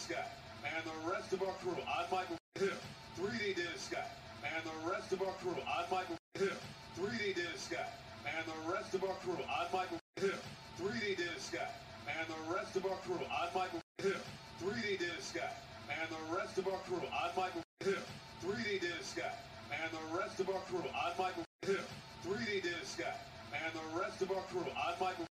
Scott, and the rest of our crew, I'm Michael Hill. 3D Dennis Scott, and the rest of our crew, I'm Michael Hill. 3D Dennis Scott, and the rest of our crew, I'm Michael Hill. 3D Dennis Scott, and the rest of our crew, I'm Michael Hill. 3D Dennis Scott, and the rest of our crew, I'm Michael Hill. 3D Dennis Scott, and the rest of our crew, I'm Michael Hill. 3D Dennis Scott, and the rest of our crew, I'm Michael